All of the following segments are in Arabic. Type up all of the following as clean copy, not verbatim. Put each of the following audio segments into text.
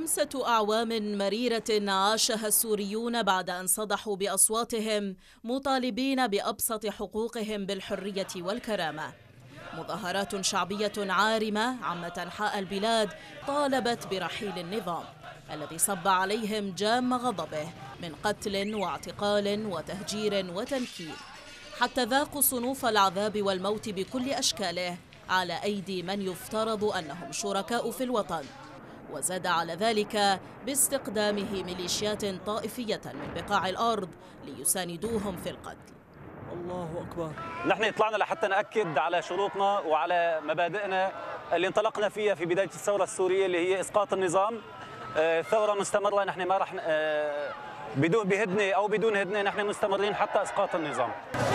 5 أعوام مريرة عاشها السوريون بعد أن صدحوا بأصواتهم مطالبين بأبسط حقوقهم بالحرية والكرامة. مظاهرات شعبية عارمة عمت أنحاء البلاد طالبت برحيل النظام الذي صب عليهم جام غضبه من قتل واعتقال وتهجير وتنكيل، حتى ذاقوا صنوف العذاب والموت بكل أشكاله على أيدي من يفترض أنهم شركاء في الوطن. وزاد على ذلك باستقدامه ميليشيات طائفية من بقاع الأرض ليساندوهم في القتل. الله أكبر. نحن طلعنا لحتى نأكد على شروطنا وعلى مبادئنا اللي انطلقنا فيها في بداية الثورة السورية، اللي هي إسقاط النظام. ثورة مستمرة، نحن ما رح بدون بهدنة أو بدون هدنة، نحن مستمرين حتى إسقاط النظام.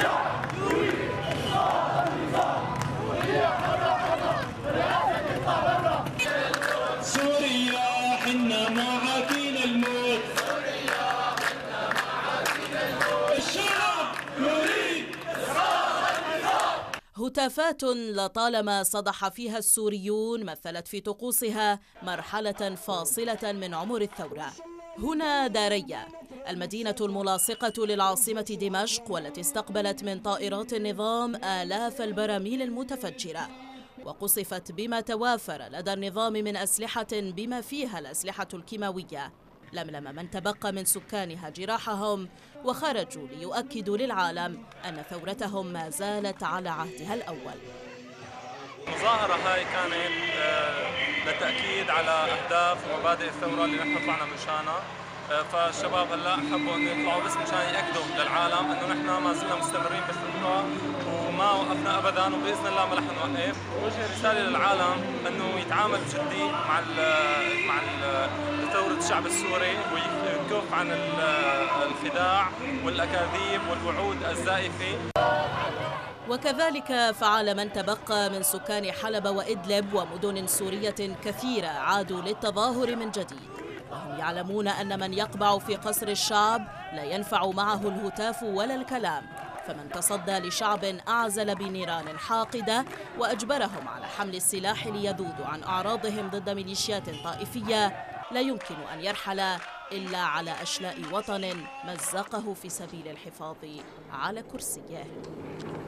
سوريا حنا معاكين الموت، الشعب يريد إسقاط النظام. هتافات لطالما صدح فيها السوريون مثلت في طقوسها مرحلة فاصلة من عمر الثورة. هنا داريا، المدينة الملاصقة للعاصمة دمشق، والتي استقبلت من طائرات النظام آلاف البراميل المتفجرة، وقصفت بما توافر لدى النظام من أسلحة بما فيها الأسلحة الكيماوية. لملم من تبقى من سكانها جراحهم وخرجوا ليؤكدوا للعالم أن ثورتهم ما زالت على عهدها الأول. المظاهرة هاي كانت للتأكيد على أهداف ومبادئ الثورة اللي نحن طلعنا من شانها. فالشباب هلا حبوا انه يطلعوا بس مشان ياكدوا للعالم انه نحن ما زلنا مستمرين بالثورة وما وقفنا ابدا، وباذن الله ما رح نوقف. وجه رساله للعالم انه يتعامل بجدي مع ثورة الشعب السوري ويكف عن الخداع والاكاذيب والوعود الزائفة. وكذلك فعل من تبقى من سكان حلب وإدلب ومدن سورية كثيرة عادوا للتظاهر من جديد، وهم يعلمون أن من يقبع في قصر الشعب لا ينفع معه الهتاف ولا الكلام. فمن تصدى لشعب أعزل بنيران حاقدة وأجبرهم على حمل السلاح ليذودوا عن أعراضهم ضد ميليشيات طائفية لا يمكن أن يرحل إلا على أشلاء وطن مزقه في سبيل الحفاظ على كرسيه.